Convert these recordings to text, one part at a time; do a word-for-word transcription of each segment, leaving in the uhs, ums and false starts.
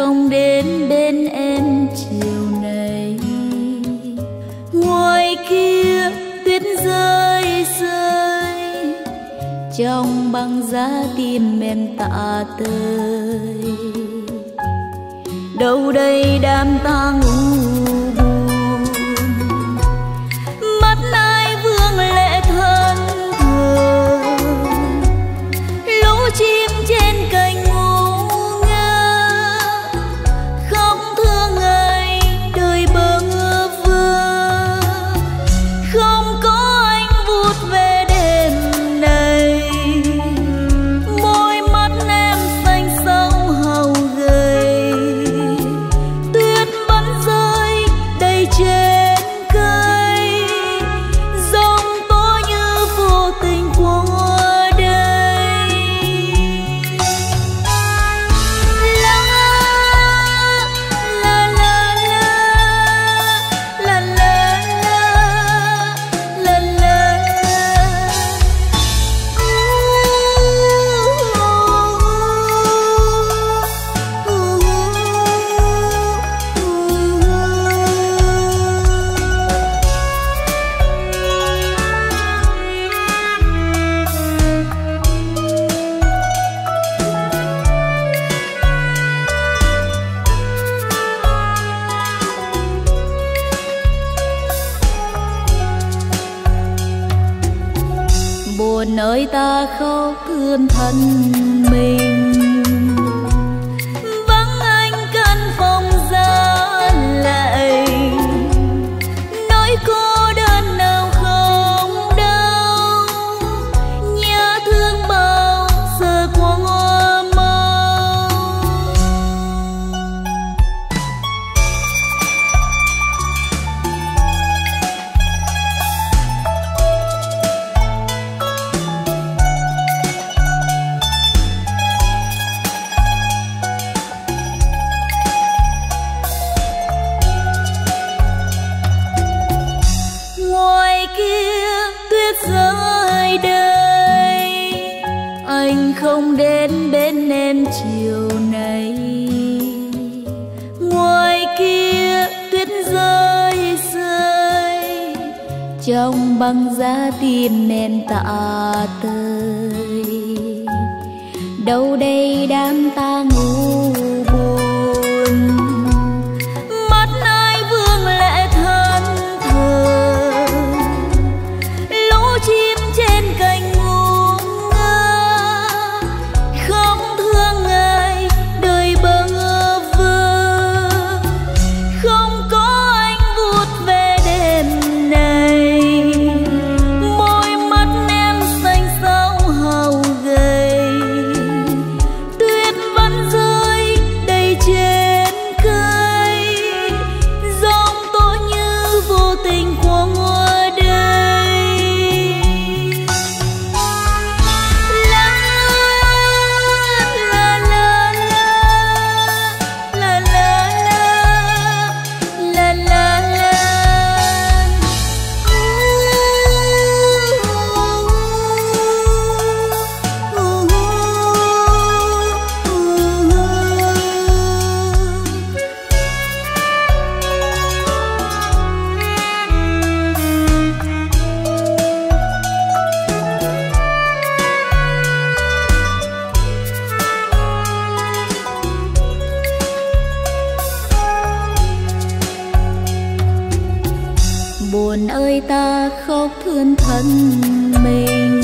không đến bên em chiều này. Ngoài kia tuyết rơi rơi, trong băng giá tim em tạ tơi. Đâu đây đám tang u buồn, mắt ai vương lệ thân thường. Lũ chim trên cành ngủ ngơ, không thương ngày đời bơ vơ. Không có anh vụt về đêm này, môi mắt em xanh sâu hầu gầy. Tuyết bắn rơi đầy trên cây, giông tố như vô tình qua đây. La la la la la la la la. Buồn ơi ta khóc thương thân mình, vắng anh căn phòng giá lạnh. Nỗi cô đơn nào không đau, nhớ thương bao giờ qua mau. Ngoài kia tuyết rơi đầy, anh không đến bên em chiều này. Ngoài kia tuyết rơi rơi, trong băng giá tim em tạ tơi. Đâu đây đám tang u buồn, mắt ai vương lệ thân thường. Lũ chim trên cành ngủ ngơ, không thương ngày đời bơ vơ. Không có anh vụt về đêm này, môi mắt em xanh xao hầu gầy. Tuyết vẫn rơi đầy trên cây, giông tố như vô tình qua ngoài đây. La la la la la la la la la. Buồn ơi ta khóc thương thân mình,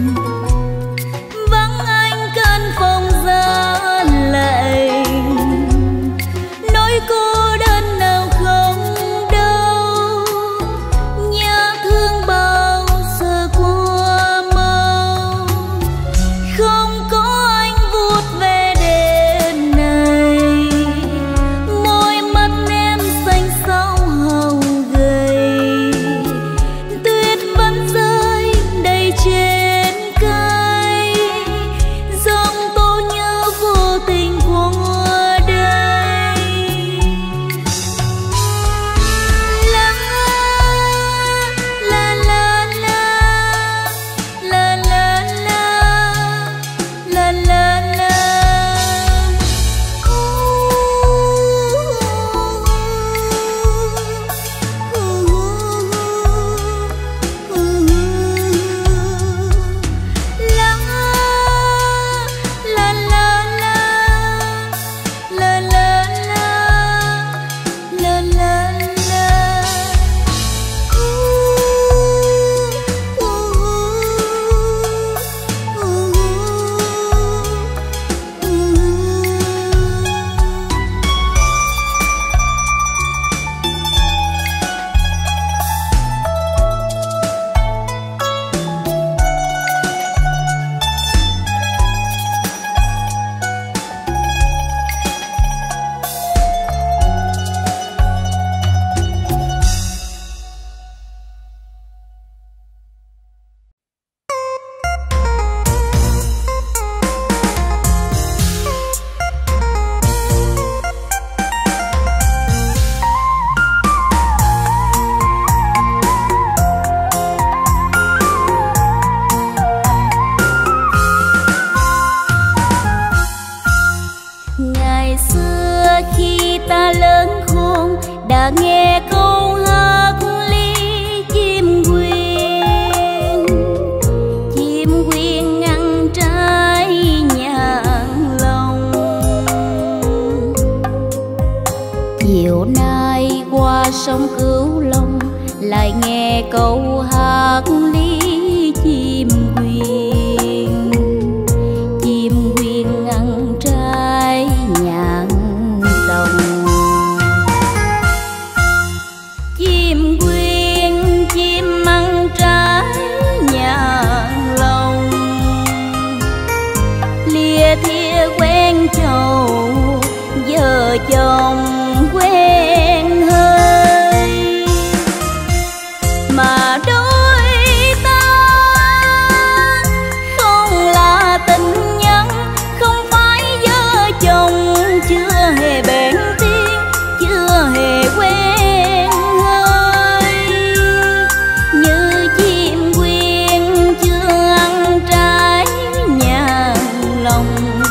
vắng anh căn phòng giá lạnh. Nỗi cô đơn nào không đâu, nhớ thương bao giờ qua mau. Không có anh vụt về đêm này, môi mắt em xanh xao hầu gầy. Tuyết vẫn rơi đầy lại nghe câu hát lý chim quyên. Chim quyên ăn trái nhạn lòng. Chim quyên chim ăn trái nhạn lòng. Lìa thia quen chầu vợ chồng quen hơi. Mà đôi ta không là tình nhân, không phải vợ chồng, chưa hề bén tiếng, chưa hề quen hơi. Như chim quyên chưa ăn trái nhạn lòng,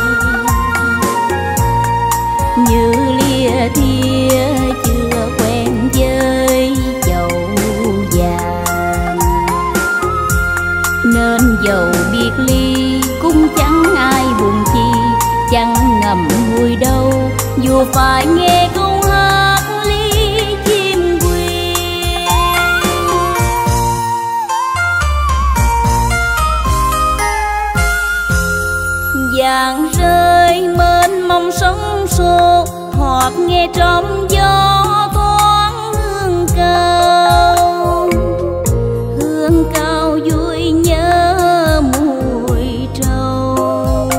như lìa thia chưa quen với chầu vàng. Nên dầu biệt ly cũng chẳng ai buồn chi, chẳng ngầm ngùi đâu dù phải nghe câu hát lý chim quyên. Vàng rơi mênh mông sóng xô, hoặc nghe trong gió thoáng hương cao. Hương cao vui nhớ mùi trầu.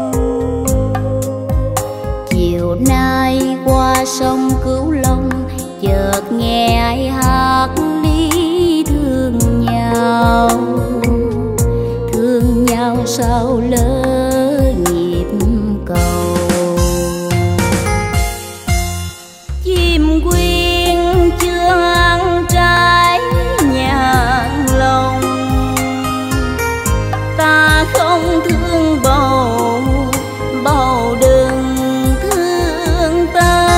Chiều nay qua sông Cửu Long, chợt nghe ai hát lý thương nhau. Thương nhau sao lỡ nhịp cầu. Chim quyên chưa ăn trái nhạn lòng. Ta không thương bầu, bầu đừng thương ta.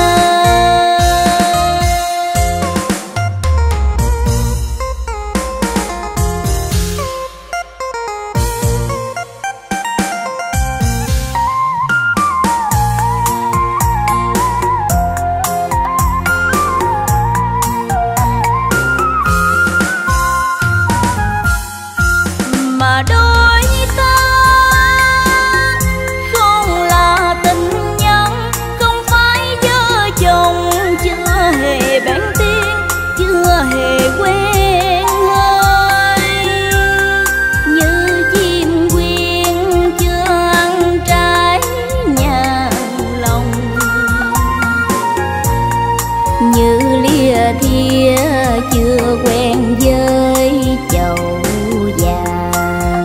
Mà đôi ta không là tình nhân, không phải vợ chồng, chưa hề bén tiếng, chưa hề quen hơi. Như chim quyên chưa ăn trái nhạn lòng, như lìa thia chưa quen với chầu vàng.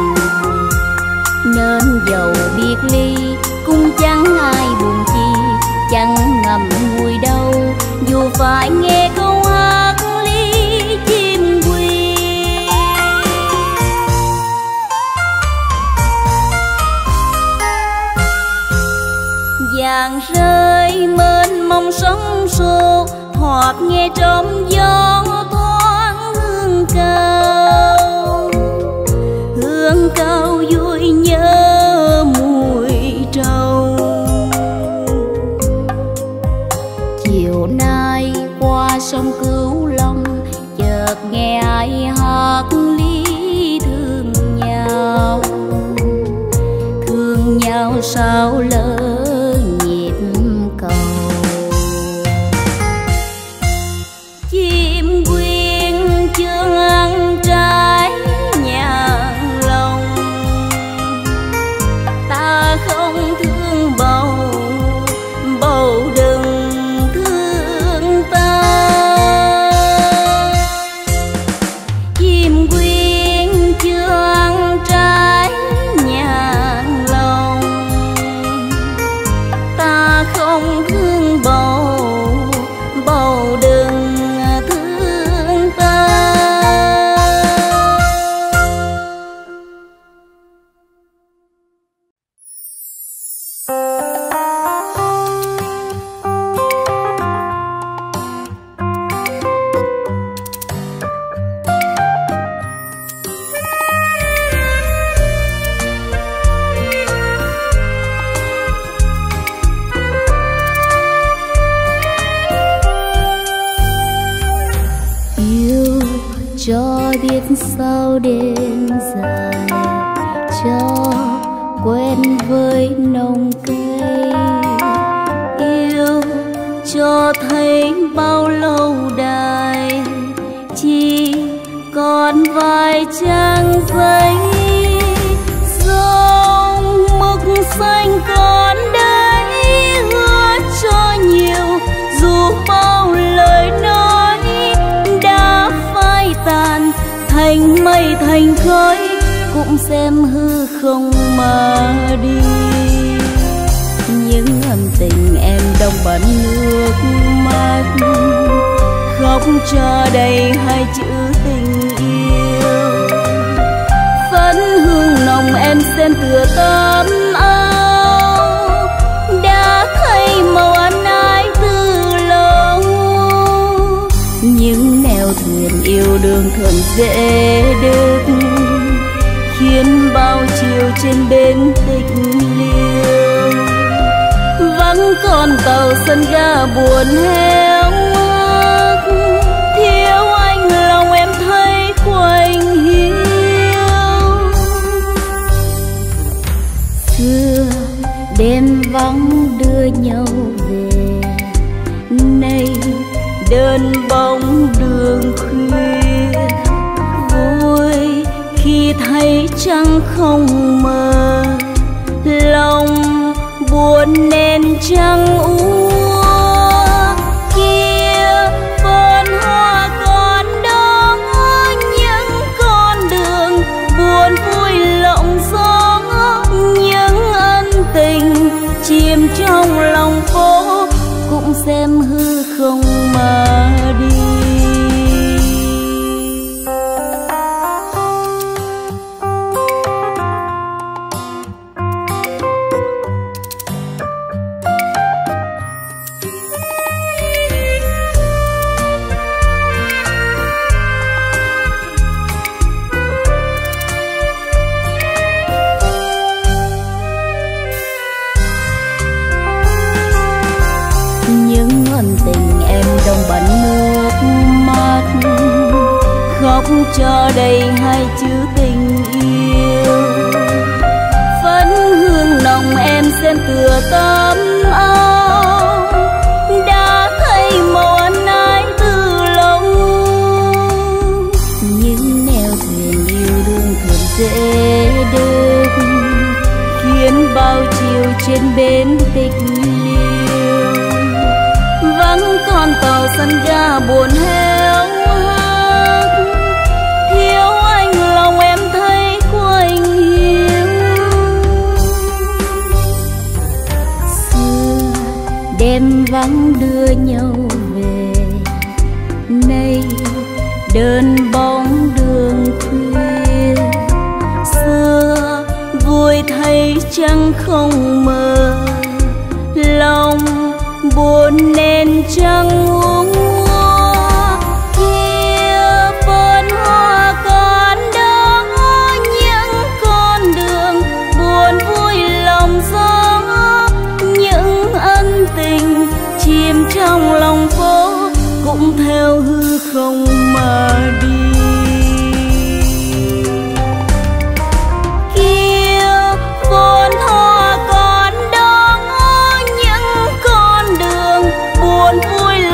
Nên dầu biệt ly cũng chẳng ai buồn chi, chẳng ngầm ngùi đâu dù phải nghe câu hát lý chim quyên. Vàng rơi mênh mông sóng xô, hoặc nghe trong gió thoáng hương cao. Hương cao vui nhớ mùi trầu. Chiều nay qua sông Cửu Long, chợt nghe ai hát lý thương nhau. Thương nhau sao lỡ nhịp cầu. Chim quyên chưa ăn trái nhạn lòng. Ta không thương bầu, bầu đừng thương ta. Chim quyên chưa ăn trái nhạn lòng. Ta không thương bầu, bầu đừng thương ta. Yêu cho biết sau đêm dài, cho quen với nồng cây. Yêu cho thấy bao lâu đài, chỉ còn vài trang giấy. Dòng mực xanh còn đấy, hứa cho nhiều dù bao lời nói đã phai tàn thành mây thành khói, cũng xem hư không mà đi. Những ân tình em đông bận nước mắt, khóc cho đầy hai chữ tình yêu. Phấn hương nồng em xen tựa tấm áo, đã thấy màu ân ái từ lâu. Những nẻo thuyền yêu đương thường dễ đứt, khiến bao chiều trên bến tịch liêu. Vắng con tàu sân ga buồn héo ngắt, thiếu anh lòng em thấy quạnh hiu. Xưa đêm vắng đưa nhau về, nay đơn bóng đường khuya. Vui khi thấy trăng không mờ, lòng buồn nên trăng úa. Kia vườn hoa còn đó, những con đường buồn vui lộng gió. Những ân tình chìm trong lòng phố, cũng xem hư không mà đi. Những ân tình em đông bận nước mắt, khóc cho đầy hai chữ tình yêu. Phấn hương nồng em xen tựa tấm áo, đã thấy màu ân ái từ lâu. Những nẻo thuyền yêu đương thường dễ đứt, khiến bao chiều trên bến tịch liêu. Vắng con tàu sân ga buồn héo hắt, thiếu anh lòng em thấy quạnh hiu. Xưa đêm vắng đưa nhau về, nay đơn bóng đường khuya. Xưa vui thấy trăng không mờ, lòng buồn nên trăng uống hoa. Kia vườn hoa còn đó, những con đường buồn vui lòng gió. Những ân tình chìm trong lòng phố, cũng theo hư không mà đi. Kia vườn hoa còn đó, những con đường buồn vui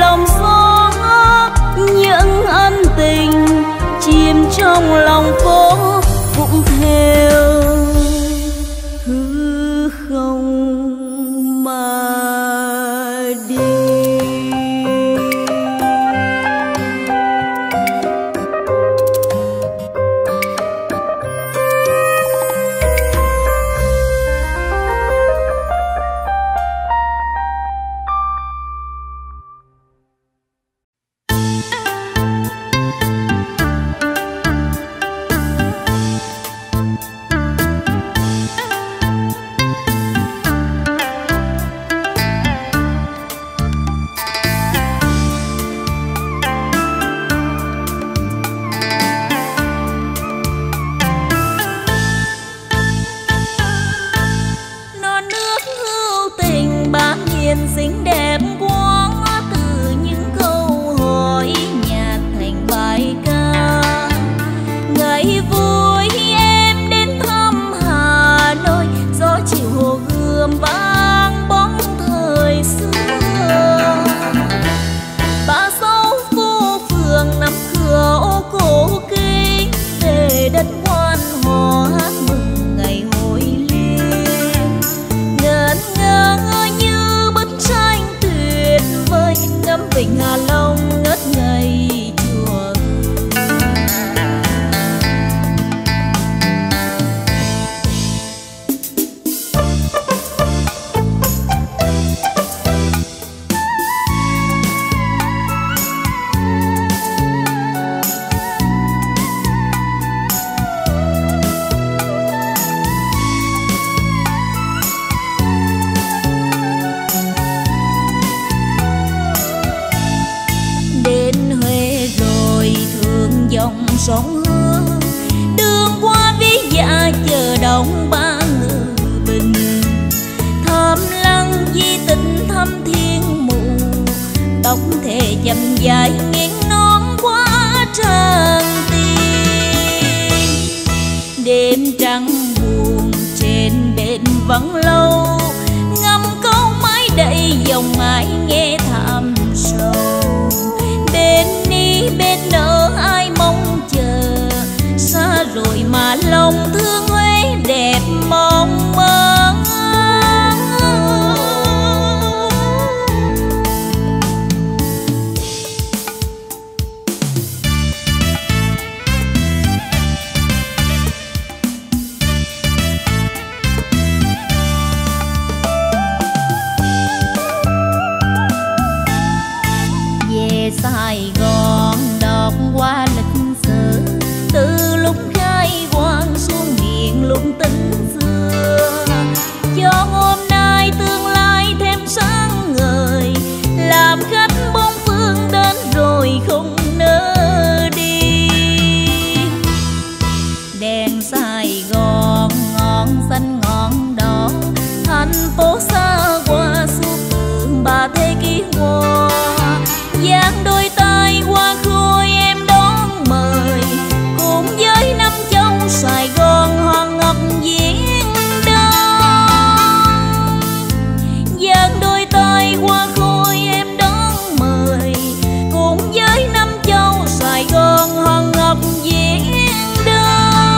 dòng sông Hương. Đường qua ví dạ chờ đón ba ngự bình, thơm lăng di tích thăm thiên mụ. Tóc thề dầm dài nghiêng non qua trần tiên. Đêm trăng buồn trên bên vắng lâu, ngâm câu mái đầy dòng ai nghe thảm sầu. Bên ni bên nỡ ai mong chờ, xa rồi mà lòng thương Huế đẹp mong mơ. Sài Gòn đọc qua lịch sử, từ lúc khai quang xuống miền lung tính xưa, cho hôm nay tương lai thêm sáng ngời, làm khách bốn phương đến rồi không nỡ đi. Đèn Sài Gòn ngọn xanh ngọn đỏ, thành phố xa qua suốt từ ba thế kỷ qua. Giang đôi tay qua khôi em đón mời, cùng với năm châu Sài Gòn hoàng ngọc diễn đón. Giang đôi tay qua khôi em đón mời, cùng với năm châu Sài Gòn hoàng ngọc diễn đón.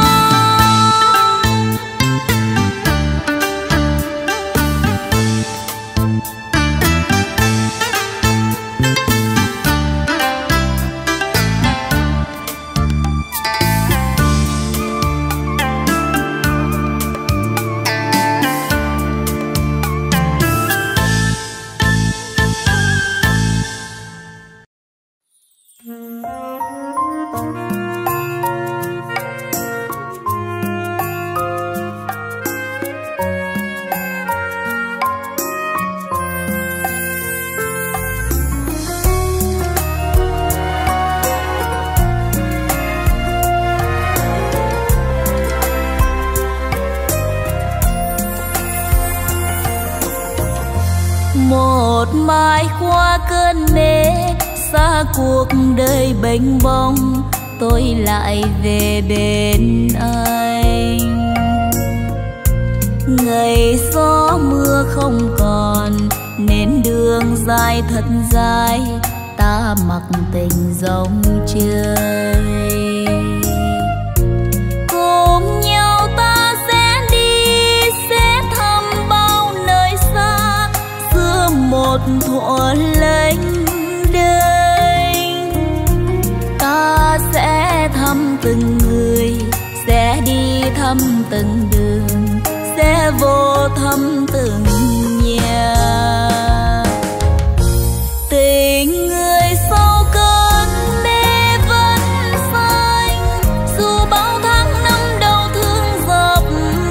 Một mai qua cơn mê, xa cuộc đời bênh bông, tôi lại về bên anh. Ngày gió mưa không còn, nên đường dài thật dài, ta mặc tình dòng chơi. Cùng nhau ta sẽ đi, sẽ thăm bao nơi xa, xưa một thuở lênh đênh. Ta sẽ thăm từng người, sẽ đi thăm từng đường, sẽ vô thăm từng nhà. Tình người sau cơn mê vẫn xanh, dù bao tháng năm đau thương dập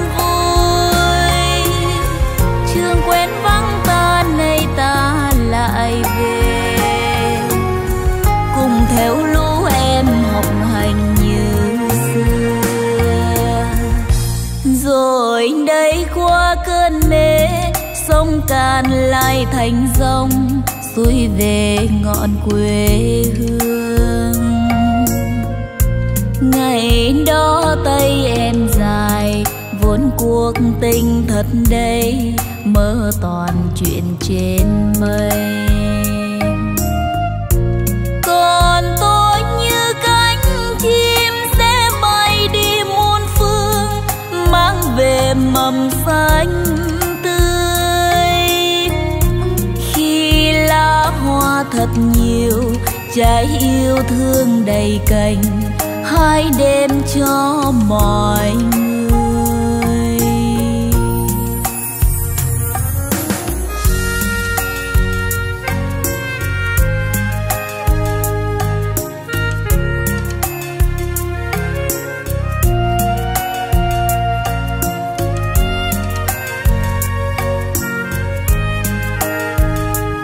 vùi. Trường quen vắng ta, nay ta lại về, cùng theo lũ em học hành như xưa. Rồi đây qua cơn mê, sông Càn lại thành dòng, xuôi về ngọn quê hương. Ngày đó tay em dài, vốn cuộc tình thật đây, mơ toàn chuyện trên mây. Còn tôi như cánh chim sẽ bay đi muôn phương, mang về mầm xanh tươi. Khi lá hoa thật nhiều, trái yêu thương đầy cành, hãy đem cho mọi người.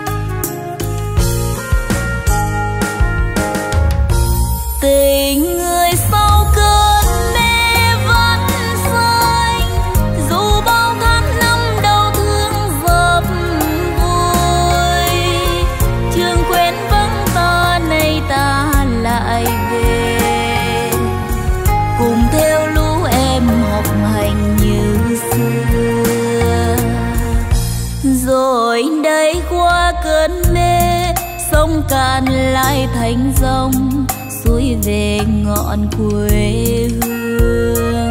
Tình tan lại thành dòng xuôi về ngọn quê hương.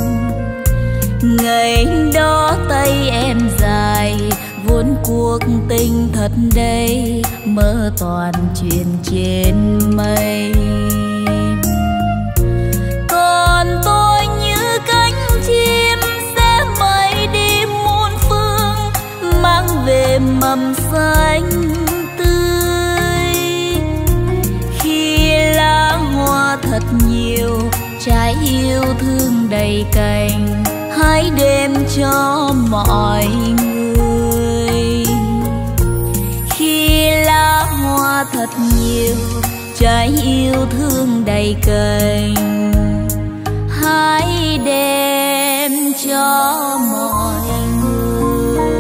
Ngày đó tay em dài vốn cuộc tình thật đây, mơ toàn chuyện trên mây. Còn tôi như cánh chim sẽ bay đi muôn phương, mang về mầm xanh tươi. Khi lá hoa thật nhiều, trái yêu thương đầy cành, hãy đem cho mọi người. Khi lá hoa thật nhiều, trái yêu thương đầy cành, hãy đem cho mọi người.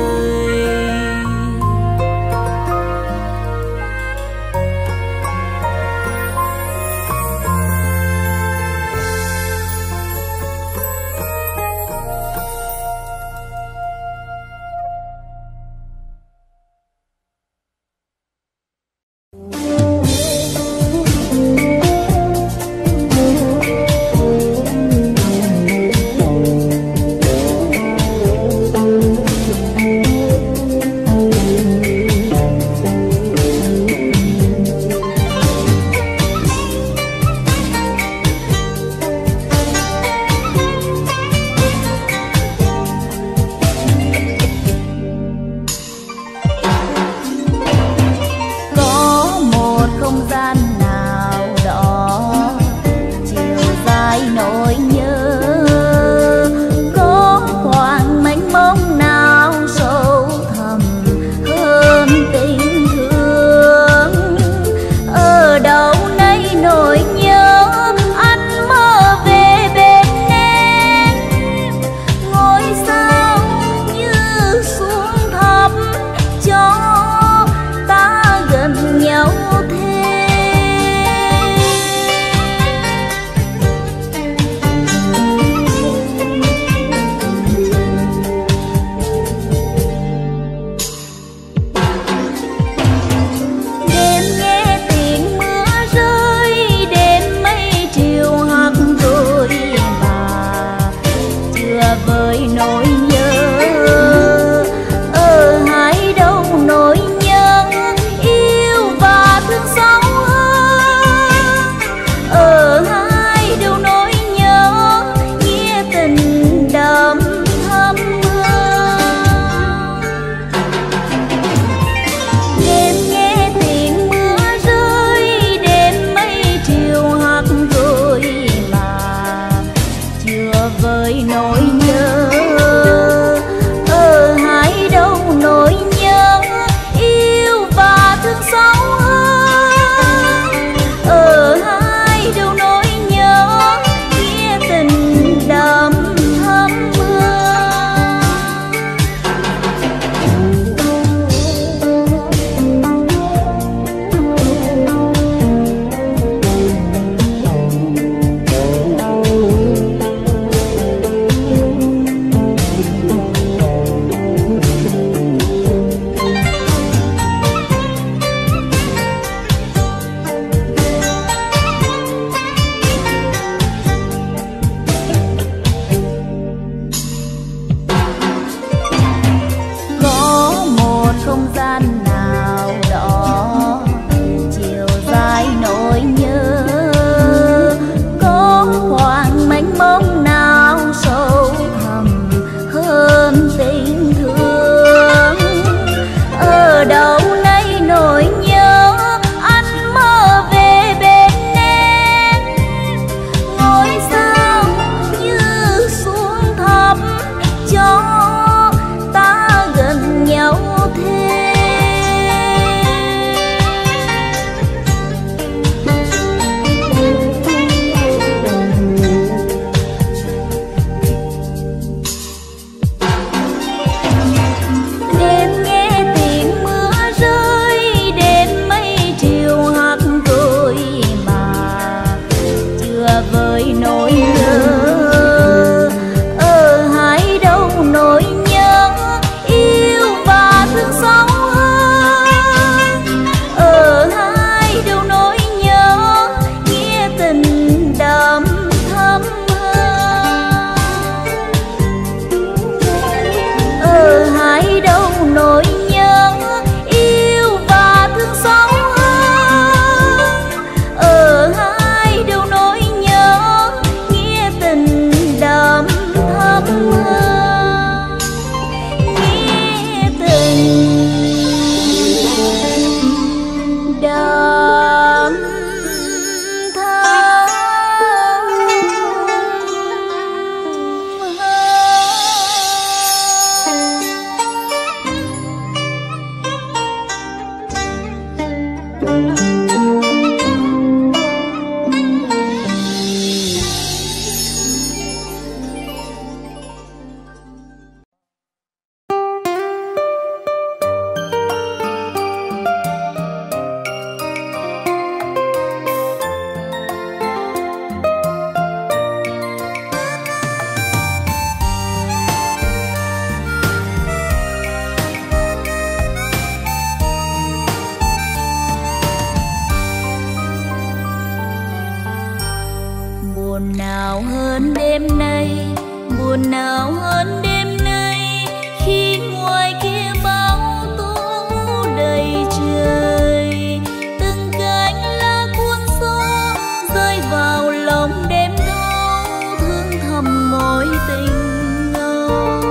Buồn nào hơn đêm nay, buồn nào hơn đêm nay, khi ngoài kia bão tố đầy trời. Từng cánh lá cuốn gió rơi vào lòng đêm thâu, thương thầm mối tình ngâu.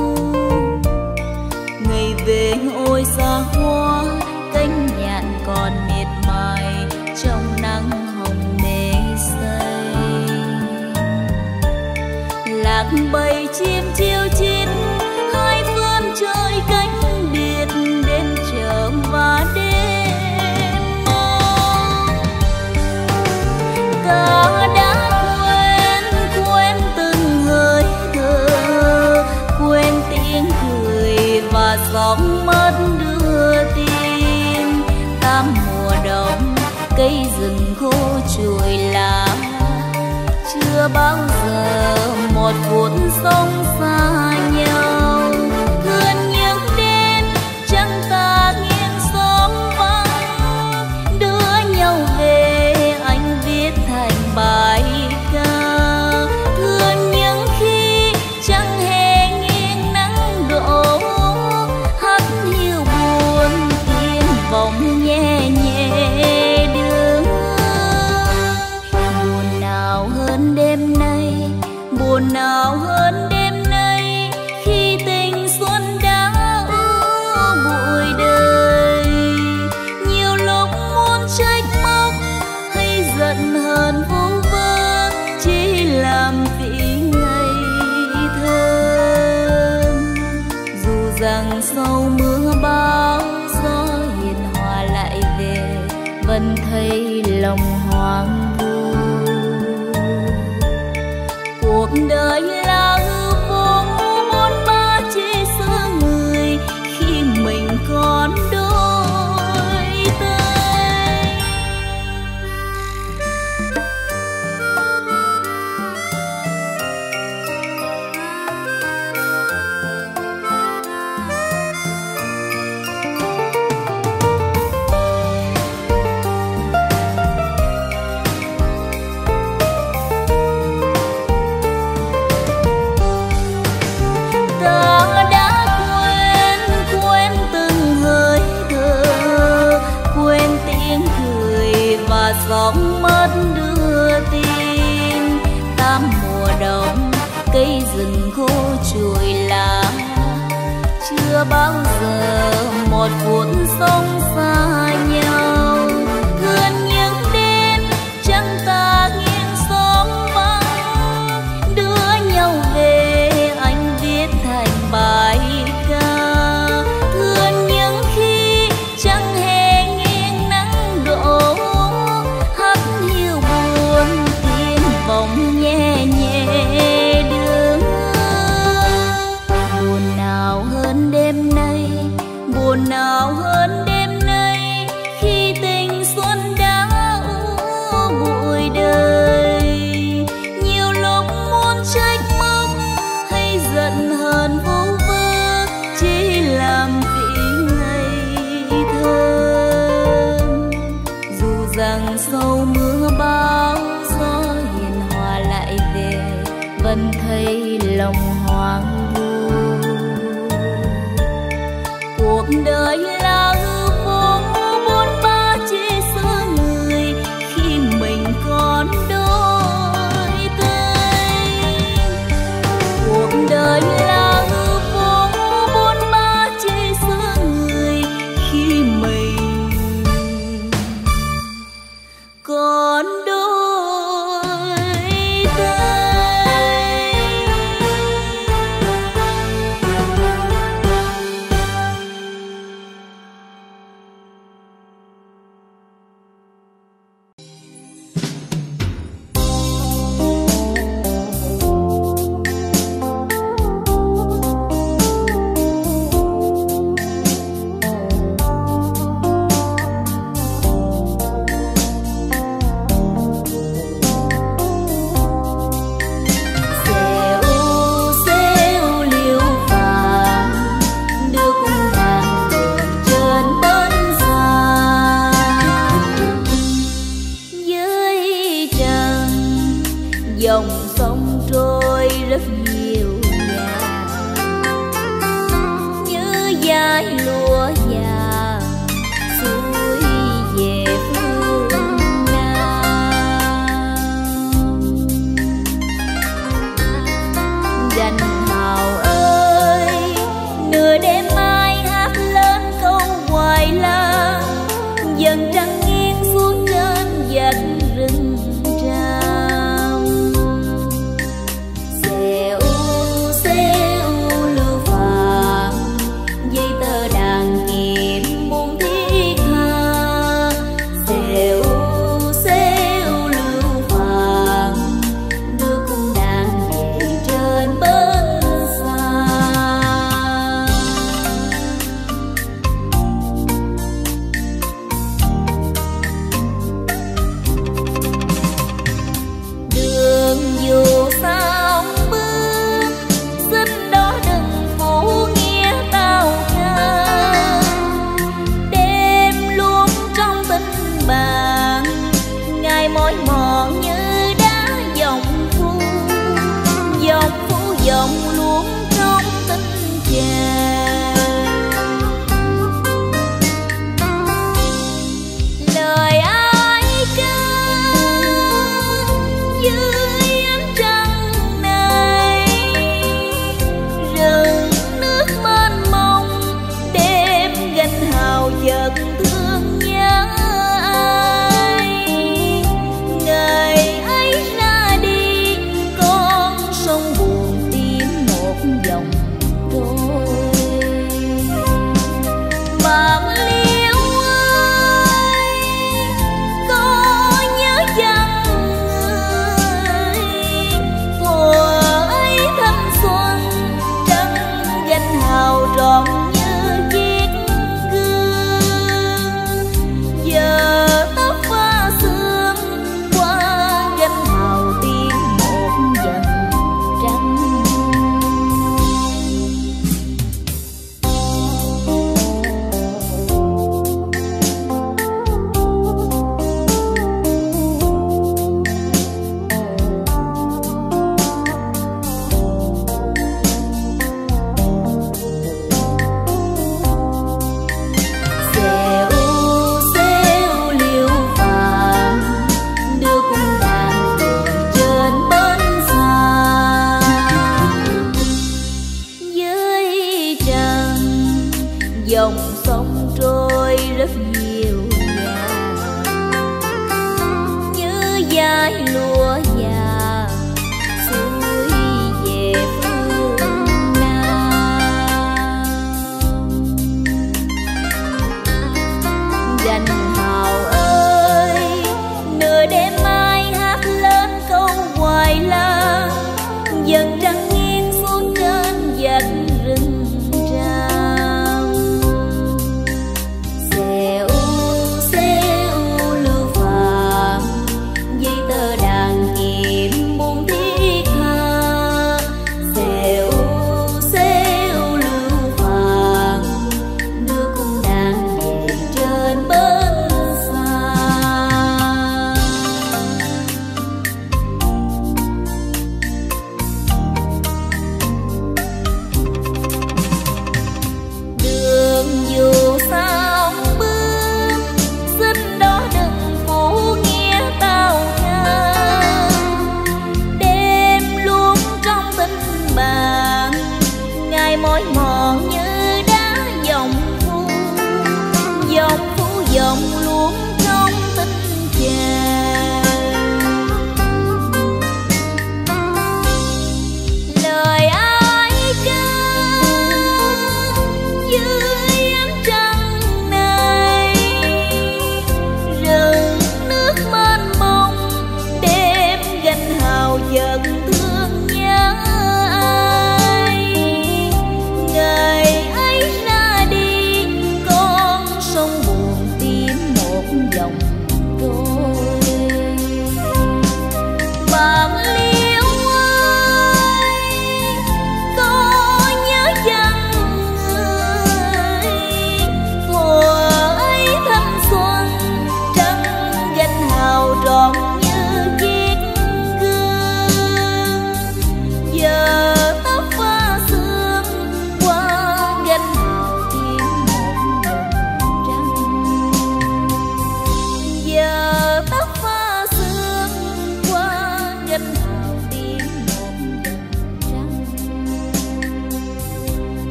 Ngày về ôi xa hoa, cánh nhạn còn miệt mài trong nắng hồng mê say. Lạc bầy chim chiêu chít hai phương trời cánh biệt, đêm chờ và đêm mong. Ta đã quên quên từng hơi thở, quên tiếng cười và giọng mất đưa tin. Tám mùa đông cây rừng khô trụi lá, chưa bao giờ một phút sống xa nhau. Thương những đêm trăng ta nghiêng xóm vắng, đưa nhau về anh viết thành bài ca. Thương những khi trăng hè nghiêng nắng đổ, hắt hiu buồn tiếng vọng nhẹ nhẹ đưa. Buồn nào hơn đêm nay, buồn nào hơn đêm nay, khi tình xuân đã ứa bụi đời. Nhiều lúc muốn trách móc hay giận hờn vu vơ, chỉ làm vì ngày thơ. Dù rằng sau mưa bão gió hiền hòa lại về, vẫn thấy lòng hoang vu. Cuộc đời là hư vô, bốn ba chỉ xưa người, khi mình còn đôi tay. Giọng mất đưa tin. Tám mùa đông cây rừng khô trụi lá, chưa bao giờ một phút sống xa nhau. Thương những đêm trăng ta nghiêng xóm vắng, đưa nhau về anh viết thành bài ca. Thương những khi trăng hè nghiêng nắng đổ, vọng nhẹ nhẹ đưa. Buồn nào hơn đêm nay, buồn nào hơn đêm nay, khi tình xuân đã ứa bụi đời. Nhiều lúc muốn trách móc hay giận hờn vu vơ, chỉ làm vì ngày thơ. Dù rằng sau mưa bão vẫn thấy lòng hoang vu. Cuộc đời là hư vô, bốn ba chỉ xưa người, khi mình còn đôi tay. Cuộc đời là hư vô, bốn ba chỉ xưa người, khi mình còn đôi. dòng sông trôi rất nhiều nhà, như dải lúa già xuôi về phương Nam. Danh hào ơi, nửa đêm mai hát lên câu hoài la, dần trăng nghiêng xuống trên vách rừng tràm. Xèo xèo lưu phàm, dây tơ đàn kiếm buông thiết tha. Xèo xèo lưu phàm, đưa cung đàn về trên bến xa. Đường dù sao bước, xin đó đừng phủ nghĩa tao ca. Đêm luôn trong tình bạn, ngày mỏi mòn như đá dòng phu. Dòng phu dòng luôn trong tình chàng. Lời ai ca dưới ánh trăng này, rừng nước mênh mông, đêm gánh hào chợt thương nhớ ai. Ngày ấy ra đi, con sông buồn tìm một dòng trôi. Bạc liễu ơi, có nhớ chăng người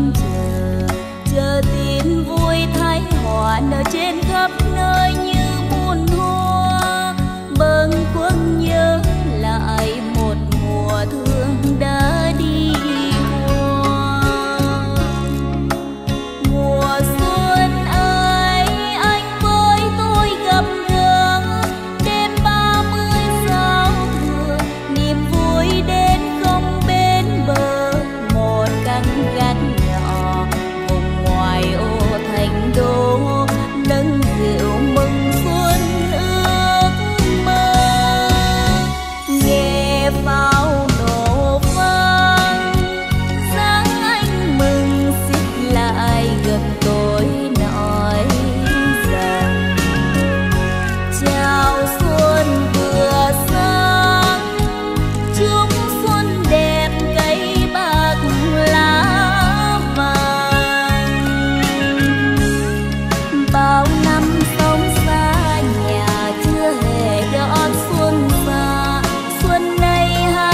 vẫn chờ, chờ tin vui thái hòa nở trên khắp nơi như muôn hoa. Bâng khuâng nhớ lại một mùa thương đã đi qua. Mùa xuân ấy anh với tôi gặp gỡ, đêm ba mươi giao thừa niềm vui đến không bên bờ. Một căn gác nhỏ vùng ngoài ô thành đô, nâng rượu mừng xuân ước mơ. Nghe pháo nổ vang dáng anh mừng xích lại gần tôi nói rằng chào xuân vừa sang, chúc xuân đẹp cây bạc lá vàng. Bao năm sống xa nhà chưa hề đón xuân xa, xuân nay hai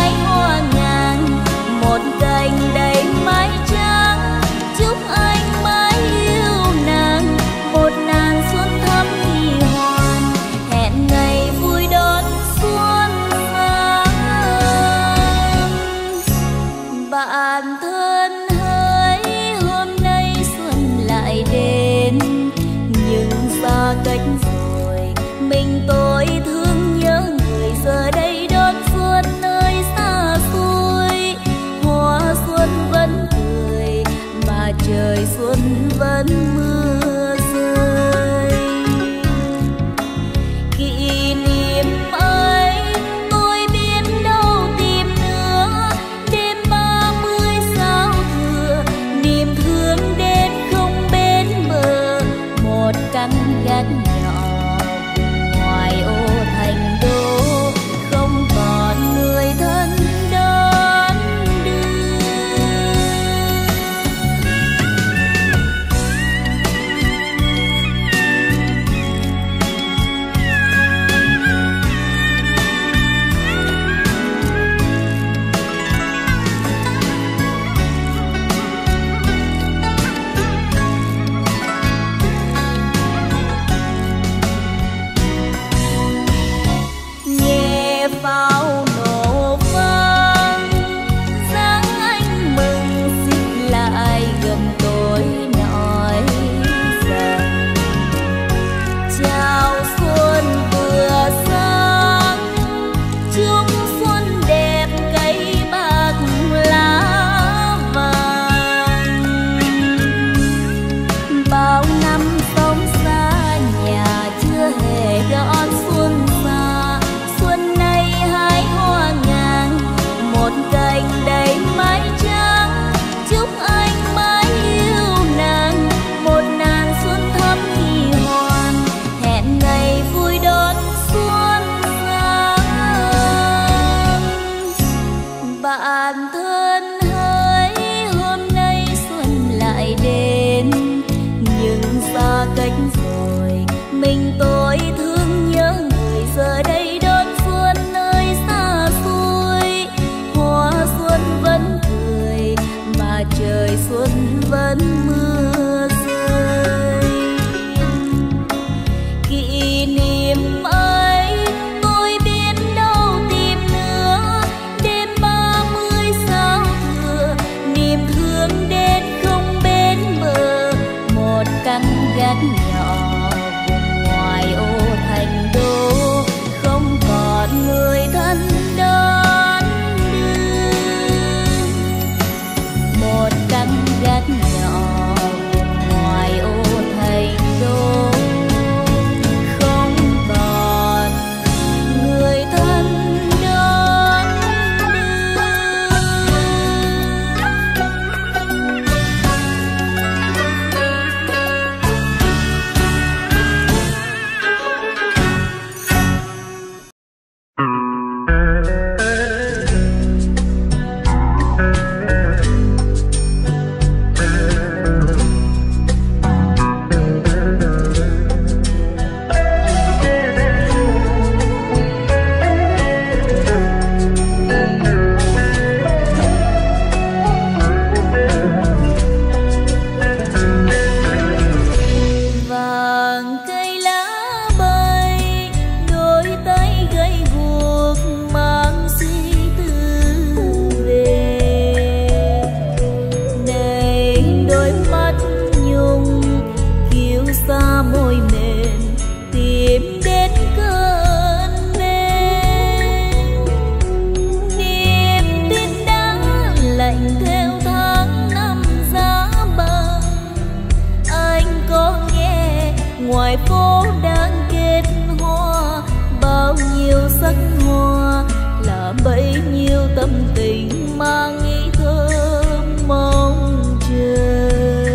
nhiều tâm tình mà nghĩ thơm mong chờ.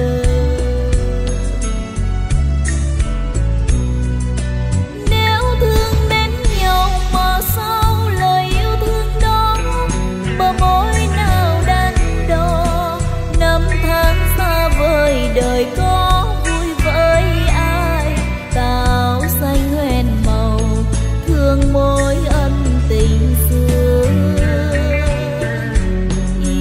Nếu thương đến nhau mà sao lời yêu thương đó bờ môi nào đắn đo, năm tháng xa vời đời có vui với ai, táo xanh hoen màu thương môi ân tình xưa.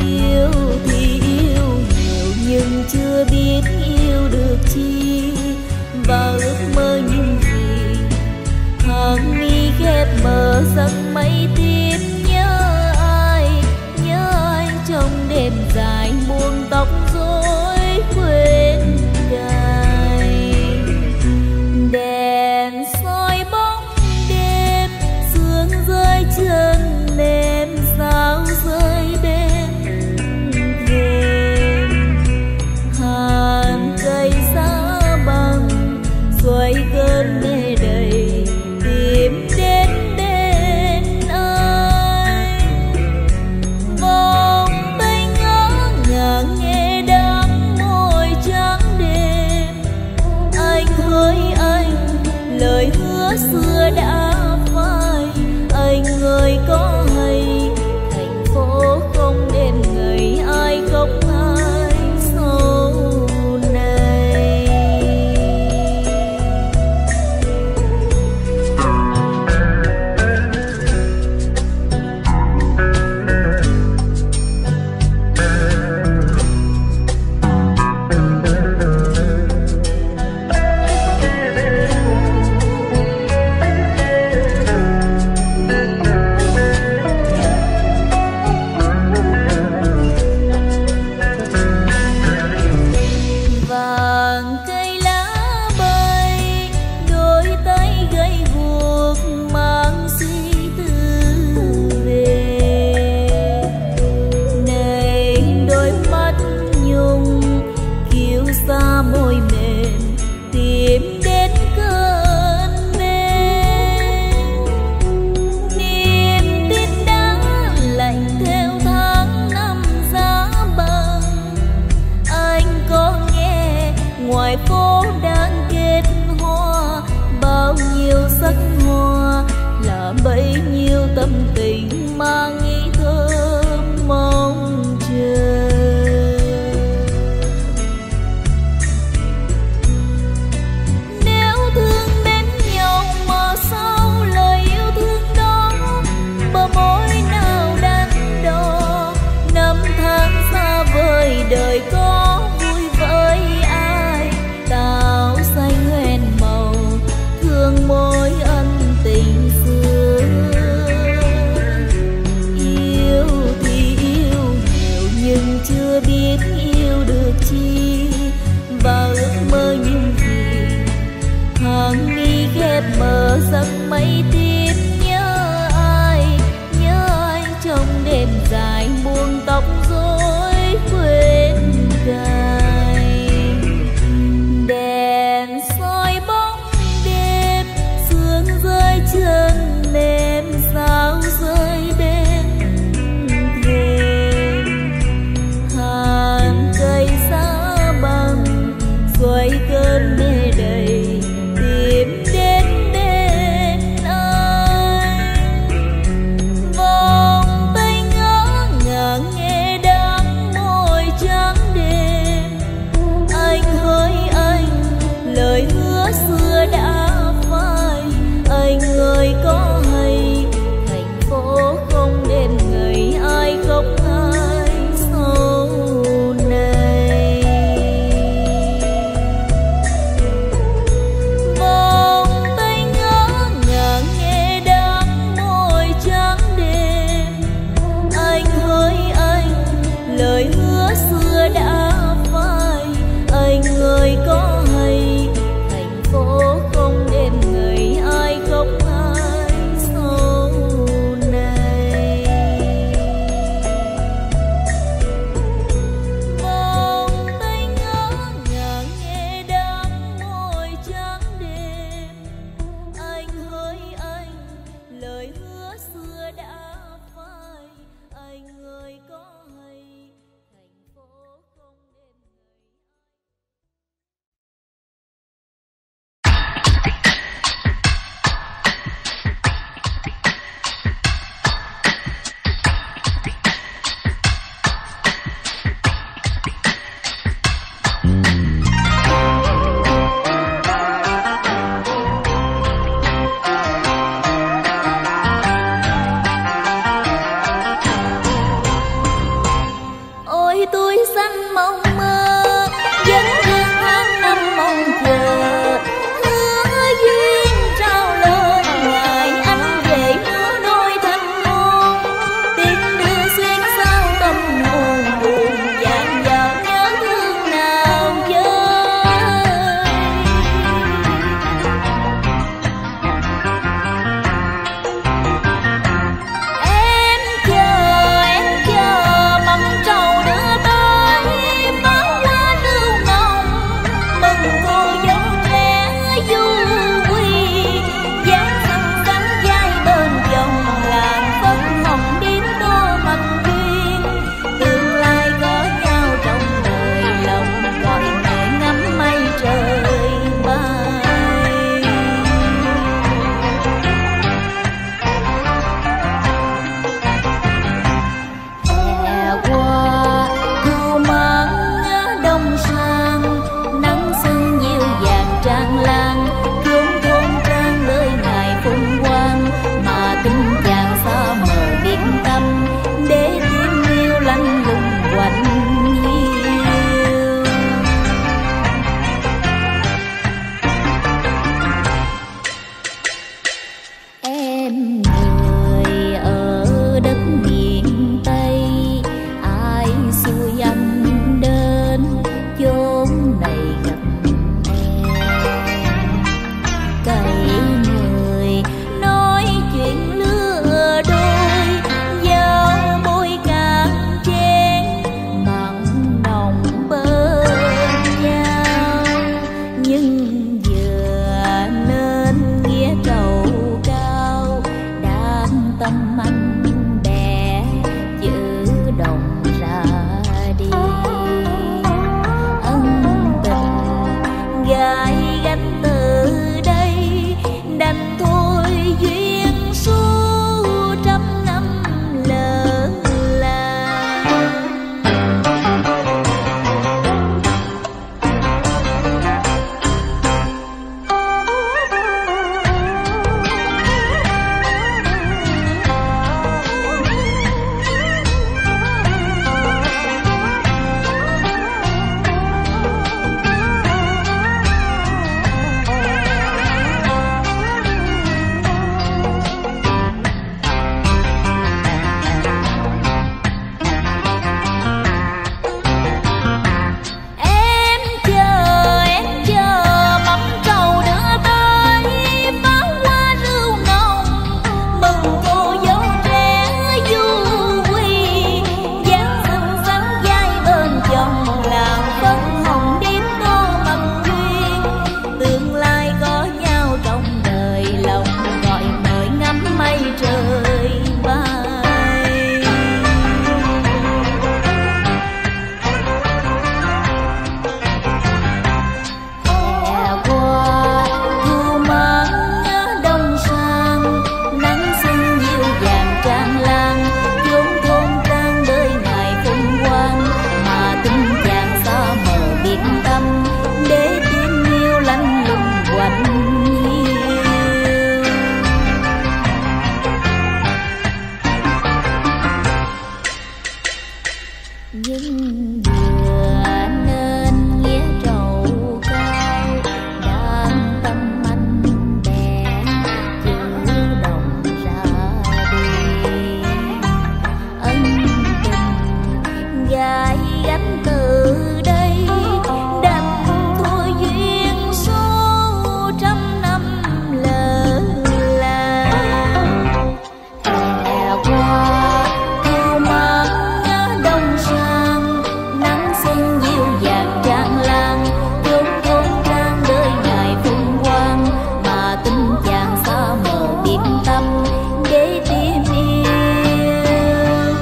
nhưng vừa nên nghĩa trầu cao, đang tâm anh bè chữ đồng ra đi. Ân tình gái gánh từ đây, đành thôi duyên số trăm năm lỡ làng. Hè qua thu mang đông sang, nắng xuân dịu dàng tràn lan, chốn chốn trang đời ngày phong quang, mà tình chàng xa mờ biệt tâm để tìm yêu.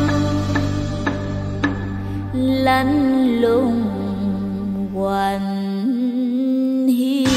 Lạnh lùng quanh hiu.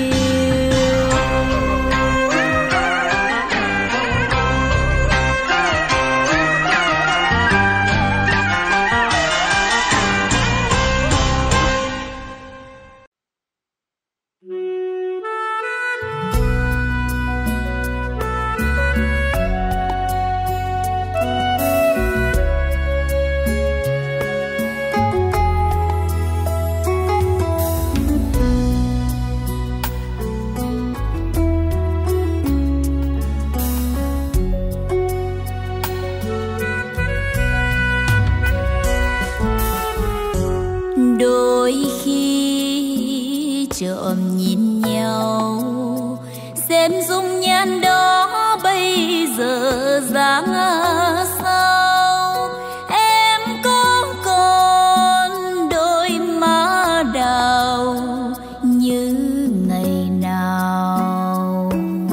Đôi khi trộm nhìn nhau, xem dung nhan đó bây giờ dáng sao. Em có còn đôi má đào như ngày nào.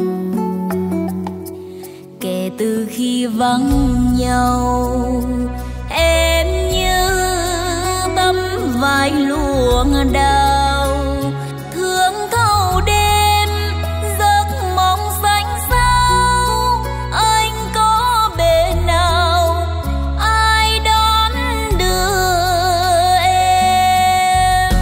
Kể từ khi vắng nhau, em như tấm vải luồng đào, thương thâu đêm giấc mộng xanh sao. Anh có bề nào ai đón đưa em.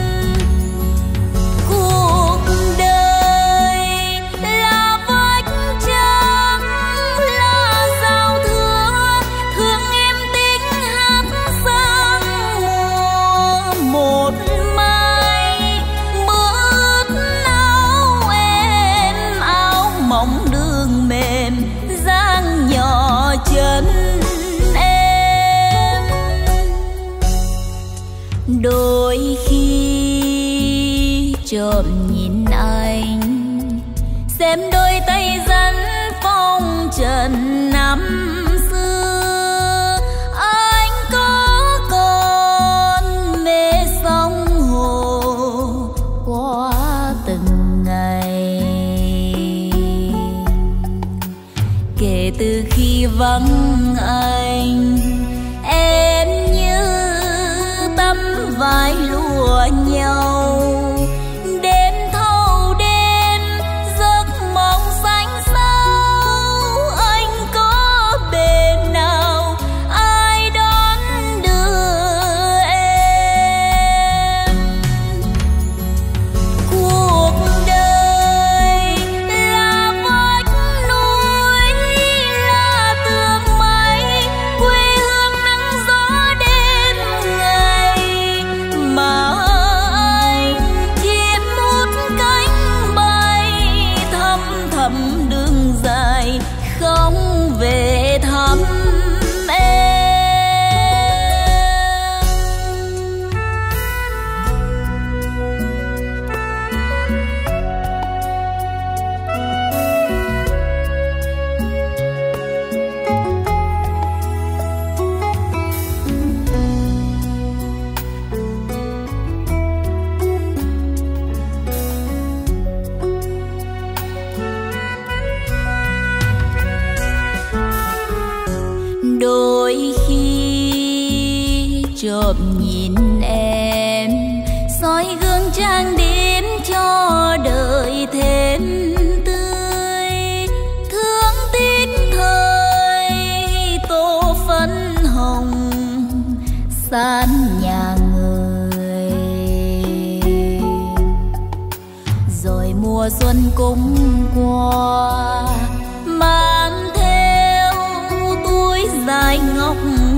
Cuộc đời là vách trắng, là giao thừa, thương em tiếng hát sang mùa một mai. Mưa ướt áo em, áo mỏng đường mềm, dáng nhỏ chân em. Đôi khi trộm nhìn anh, xem đôi tay rắn phong trần năm xưa. Anh có còn mê sóng hồ qua từng ngày. Kể từ khi vắng anh, em như tấm vải lụa nhau, đêm thâu đêm giấc mộng xanh sao. Anh có bề nào ai đón đưa em. Cuộc đời là vách núi, là tường mây, quê hương nắng gió đêm ngày. Mà anh chiếm một cánh bay, thăm thầm đường dài không về thăm em. Đôi khi trộm nhìn em, soi gương trang điểm cho đời thêm tươi. Thương tiếc thời tô phấn hồng, san nhà người. Rồi mùa xuân cũng qua, mang theo túi dài ngọc